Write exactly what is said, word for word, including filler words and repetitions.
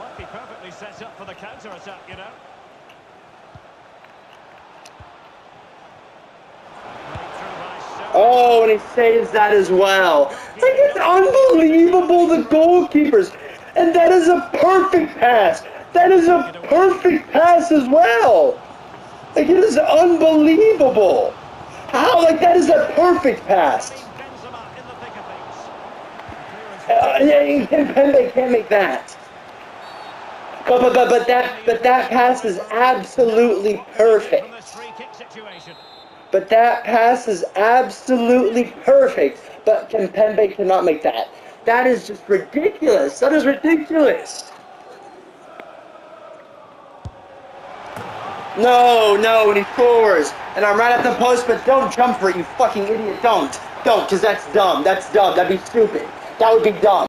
He perfectly set up for the counter-attack, you know. Oh, and he saves that as well. Like, it's unbelievable, the goalkeepers. And that is a perfect pass. That is a perfect pass as well. Like, it is unbelievable. How? Like, that is a perfect pass. Uh, yeah, Pembe can't make that. But, but, but, but, that, but that pass is absolutely perfect. But that pass is absolutely perfect. But Kimpembe cannot make that. That is just ridiculous. That is ridiculous. No, no, and he scores. And I'm right at the post, but don't jump for it, you fucking idiot. Don't. Don't, because that's dumb. That's dumb. That'd be stupid. That would be dumb.